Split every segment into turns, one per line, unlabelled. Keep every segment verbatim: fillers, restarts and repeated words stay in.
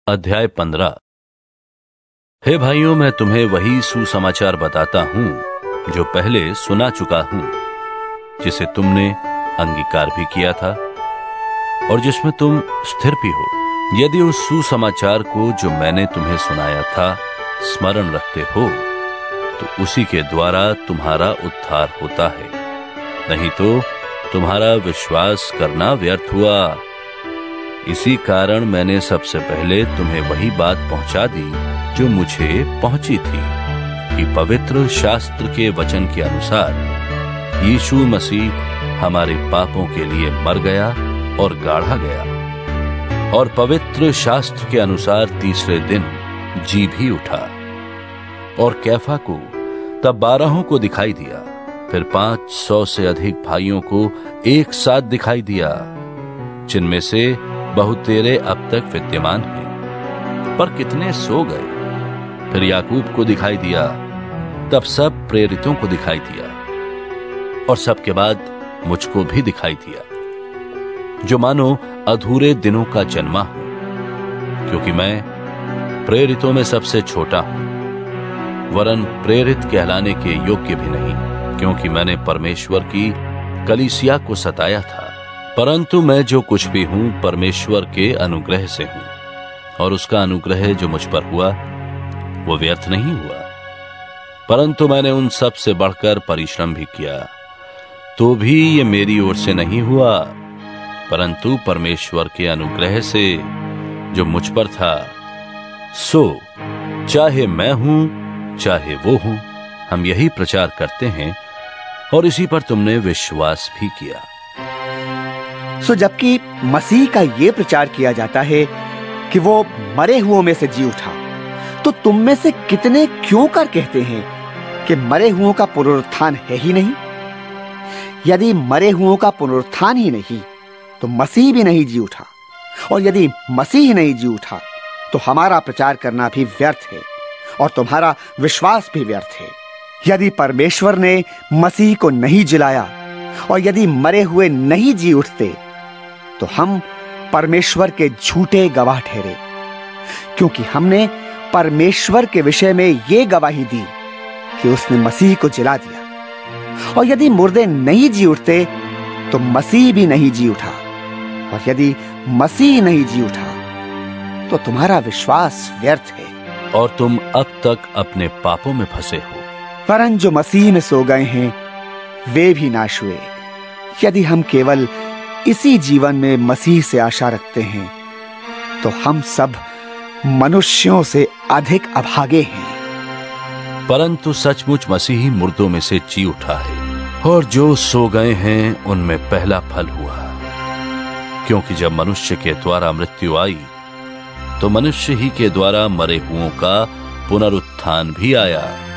अध्याय पंद्रह। हे भाइयों, मैं तुम्हें वही सुसमाचार बताता हूं जो पहले सुना चुका हूं, जिसे तुमने अंगीकार भी किया था और जिसमें तुम स्थिर भी हो। यदि उस सुसमाचार को जो मैंने तुम्हें सुनाया था स्मरण रखते हो, तो उसी के द्वारा तुम्हारा उद्धार होता है, नहीं तो तुम्हारा विश्वास करना व्यर्थ हुआ। इसी कारण मैंने सबसे पहले तुम्हें वही बात पहुंचा दी जो मुझे पहुंची थी, कि पवित्र शास्त्र के वचन के अनुसार यीशु मसीह हमारे पापों के लिए मर गया और गाढ़ा गया, और पवित्र शास्त्र के अनुसार तीसरे दिन जी भी उठा, और कैफा को तब बारहों को दिखाई दिया, फिर पांच सौ से अधिक भाइयों को एक साथ दिखाई दिया, जिनमें से बहुतेरे अब तक विद्यमान हैं, पर कितने सो गए। फिर याकूब को दिखाई दिया, तब सब प्रेरितों को दिखाई दिया, और सबके बाद मुझको भी दिखाई दिया, जो मानो अधूरे दिनों का जन्मा हूं, क्योंकि मैं प्रेरितों में सबसे छोटा हूं, वरन प्रेरित कहलाने के योग्य भी नहीं, क्योंकि मैंने परमेश्वर की कलीसिया को सताया था। परंतु मैं जो कुछ भी हूं परमेश्वर के अनुग्रह से हूं, और उसका अनुग्रह जो मुझ पर हुआ वो व्यर्थ नहीं हुआ, परंतु मैंने उन सब से बढ़कर परिश्रम भी किया, तो भी ये मेरी ओर से नहीं हुआ, परंतु परमेश्वर के अनुग्रह से जो मुझ पर था। सो चाहे मैं हूं चाहे वो हूं, हम यही प्रचार करते हैं, और इसी पर तुमने विश्वास भी किया।
सो जबकि मसीह का यह प्रचार किया जाता है कि वो मरे हुओं में से जी उठा, तो तुम में से कितने क्यों कर कहते हैं कि मरे हुओं का पुनरुत्थान है ही नहीं? यदि मरे हुओं का पुनरुत्थान ही नहीं, तो मसीह भी नहीं जी उठा, और यदि मसीह नहीं जी उठा, तो हमारा प्रचार करना भी व्यर्थ है और तुम्हारा विश्वास भी व्यर्थ है। यदि परमेश्वर ने मसीह को नहीं जिलाया और यदि मरे हुए नहीं जी उठते, तो हम परमेश्वर के झूठे गवाह ठहरे, क्योंकि हमने परमेश्वर के विषय में यह गवाही दी कि उसने मसीह को जिला दिया। और यदि मुर्दे नहीं जी उठते, तो मसीह भी नहीं जी उठा, और यदि मसीह नहीं जी उठा, तो तुम्हारा विश्वास व्यर्थ है
और तुम अब तक अपने पापों में फंसे हो।
वरन जो मसीह में सो गए हैं वे भी नाश हुए। यदि हम केवल इसी जीवन में मसीह से आशा रखते हैं, तो हम सब मनुष्यों से अधिक अभागे हैं।
परंतु सचमुच मसीही मुर्दों में से जी उठा है, और जो सो गए हैं उनमें पहला फल हुआ। क्योंकि जब मनुष्य के द्वारा मृत्यु आई, तो मनुष्य ही के द्वारा मरे हुओं का पुनरुत्थान भी आया।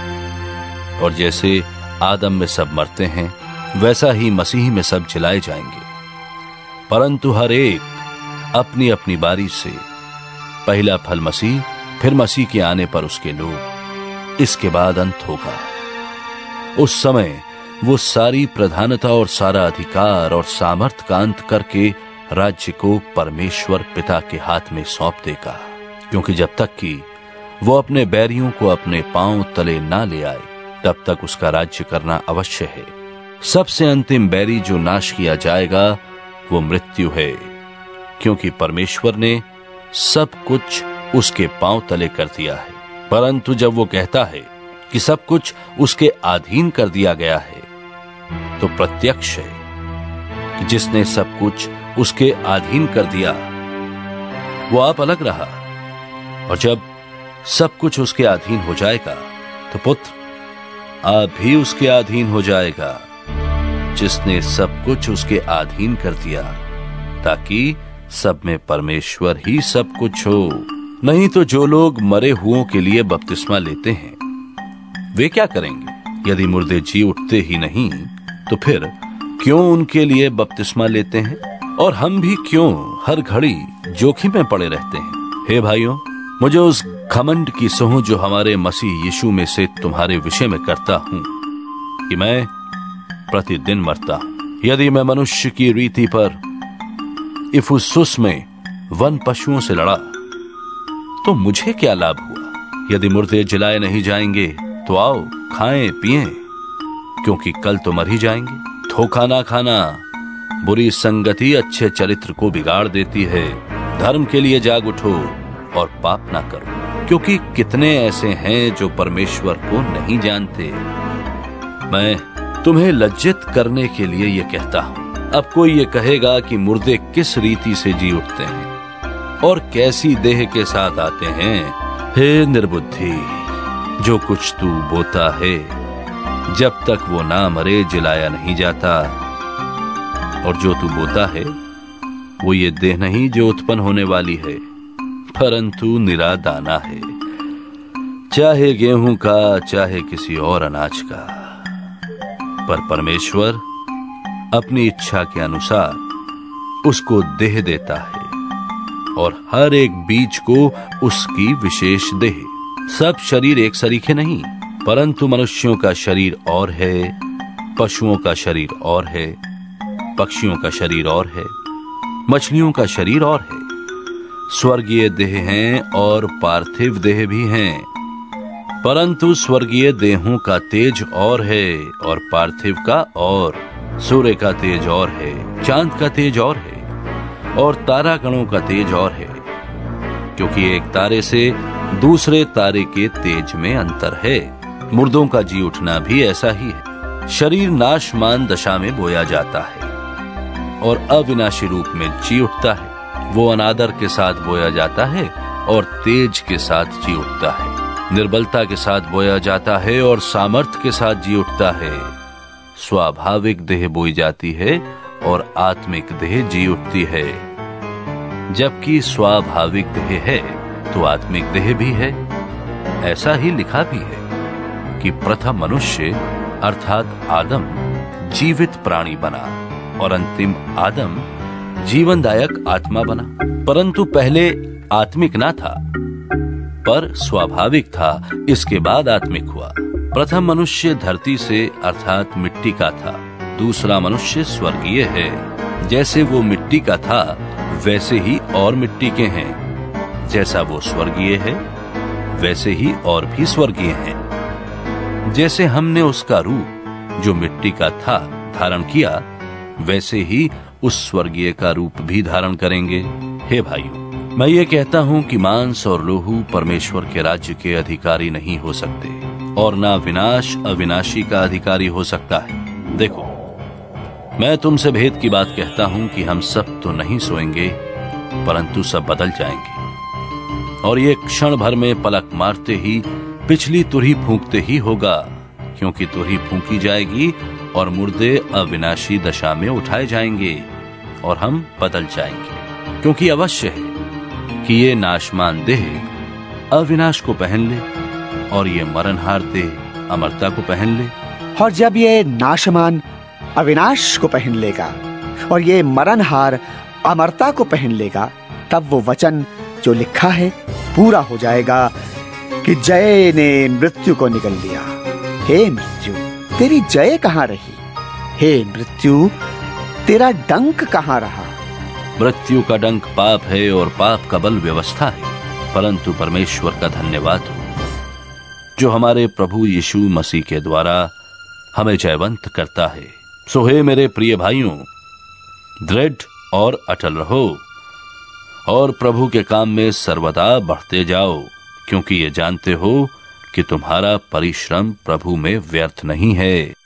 और जैसे आदम में सब मरते हैं, वैसा ही मसीह में सब जिलाए जाएंगे, परंतु हर एक अपनी अपनी बारी से। पहला फल मसीह, फिर मसीह के आने पर उसके लोग, इसके बाद अंत होगा। उस समय वो सारी प्रधानता और सारा अधिकार और सामर्थ का अंत करके राज्य को परमेश्वर पिता के हाथ में सौंप देगा, क्योंकि जब तक कि वो अपने बैरियों को अपने पांव तले ना ले आए, तब तक उसका राज्य करना अवश्य है। सबसे अंतिम बैरी जो नाश किया जाएगा वो मृत्यु है, क्योंकि परमेश्वर ने सब कुछ उसके पांव तले कर दिया है। परंतु जब वो कहता है कि सब कुछ उसके अधीन कर दिया गया है, तो प्रत्यक्ष है कि जिसने सब कुछ उसके अधीन कर दिया वो आप अलग रहा, और जब सब कुछ उसके अधीन हो जाएगा, तो पुत्र आप भी उसके अधीन हो जाएगा, जिसने सब कुछ उसके अधीन कर दिया, ताकि सब में परमेश्वर ही सब कुछ हो। नहीं तो जो लोग मरे हुओं के लिए बपतिस्मा लेते हैं, वे क्या करेंगे? यदि मुर्दे जी उठते ही नहीं, तो फिर क्यों उनके लिए बपतिस्मा लेते हैं? और हम भी क्यों हर घड़ी जोखिम में पड़े रहते हैं? हे भाइयों, मुझे उस घमंड की सोह जो हमारे मसीह यीशु में से तुम्हारे विषय में करता हूं, कि मैं प्रतिदिन मरता हूं। यदि मैं मनुष्य की रीति पर इफुसुस में वन पशुओं से लड़ा, तो मुझे क्या लाभ हुआ? यदि मुर्दे जलाए नहीं जाएंगे तो आओ खाएं पिएं, क्योंकि कल तो मर ही जाएंगे। धोखा ना खाना, बुरी संगति अच्छे चरित्र को बिगाड़ देती है। धर्म के लिए जाग उठो और पाप ना करो, क्योंकि कितने ऐसे हैं जो परमेश्वर को नहीं जानते। मैं तुम्हें लज्जित करने के लिए ये कहता हूं। अब कोई ये कहेगा कि मुर्दे किस रीति से जी उठते हैं और कैसी देह के साथ आते हैं। हे निर्बुद्धि, जो कुछ तू बोता है, जब तक वो ना मरे जलाया नहीं जाता। और जो तू बोता है वो ये देह नहीं जो उत्पन्न होने वाली है, परंतु निरा दाना है, चाहे गेहूं का चाहे किसी और अनाज का। पर परमेश्वर अपनी इच्छा के अनुसार उसको देह देता है, और हर एक बीज को उसकी विशेष देह। सब शरीर एक सरीखे नहीं, परंतु मनुष्यों का शरीर और है, पशुओं का शरीर और है, पक्षियों का शरीर और है, मछलियों का शरीर और है। स्वर्गीय देह हैं और पार्थिव देह भी हैं, परंतु स्वर्गीय देहों का तेज और है और पार्थिव का और। सूर्य का तेज और है, चांद का तेज और है, और तारागणों का तेज और है, क्योंकि एक तारे से दूसरे तारे के तेज में अंतर है। मुर्दों का जी उठना भी ऐसा ही है। शरीर नाशमान दशा में बोया जाता है और अविनाशी रूप में जी उठता है। वो अनादर के साथ बोया जाता है और तेज के साथ जी उठता है। निर्बलता के साथ बोया जाता है और सामर्थ्य के साथ जी उठता है। स्वाभाविक देह बोई जाती है और आत्मिक देह जी उठती है। जबकि स्वाभाविक देह है तो आत्मिक देह भी है। ऐसा ही लिखा भी है कि प्रथम मनुष्य अर्थात आदम जीवित प्राणी बना और अंतिम आदम जीवनदायक आत्मा बना। परंतु पहले आत्मिक ना था, पर स्वाभाविक था, इसके बाद आत्मिक हुआ। प्रथम मनुष्य धरती से अर्थात मिट्टी का था, दूसरा मनुष्य स्वर्गीय है। जैसे वो मिट्टी का था वैसे ही और मिट्टी के हैं। जैसा वो स्वर्गीय है वैसे ही और भी स्वर्गीय हैं। जैसे हमने उसका रूप जो मिट्टी का था धारण किया, वैसे ही उस स्वर्गीय का रूप भी धारण करेंगे। हे भाइयों, मैं ये कहता हूं कि मांस और लोहू परमेश्वर के राज्य के अधिकारी नहीं हो सकते, और ना विनाश अविनाशी का अधिकारी हो सकता है। देखो, मैं तुमसे भेद की बात कहता हूं कि हम सब तो नहीं सोएंगे, परंतु सब बदल जाएंगे। और ये क्षण भर में पलक मारते ही, पिछली तुरही फूंकते ही होगा, क्योंकि तुरही फूंकी जाएगी और मुर्दे अविनाशी दशा में उठाए जाएंगे और हम बदल जाएंगे। क्योंकि अवश्य है कि ये नाशमान देह अविनाश को पहन ले और ये मरणहार देह अमरता को पहन ले।
और जब ये नाशमान अविनाश को पहन लेगा और ये मरणहार अमरता को पहन लेगा, तब वो वचन जो लिखा है पूरा हो जाएगा कि जय ने मृत्यु को निगल लिया। हे मृत्यु, तेरी जय कहां रही? हे मृत्यु, तेरा डंक कहां रहा?
मृत्यु का डंक पाप है और पाप का बल व्यवस्था है, परंतु परमेश्वर का धन्यवाद हो जो हमारे प्रभु यीशु मसीह के द्वारा हमें जयवंत करता है। सो हे मेरे प्रिय भाइयों, दृढ़ और अटल रहो और प्रभु के काम में सर्वदा बढ़ते जाओ, क्योंकि ये जानते हो कि तुम्हारा परिश्रम प्रभु में व्यर्थ नहीं है।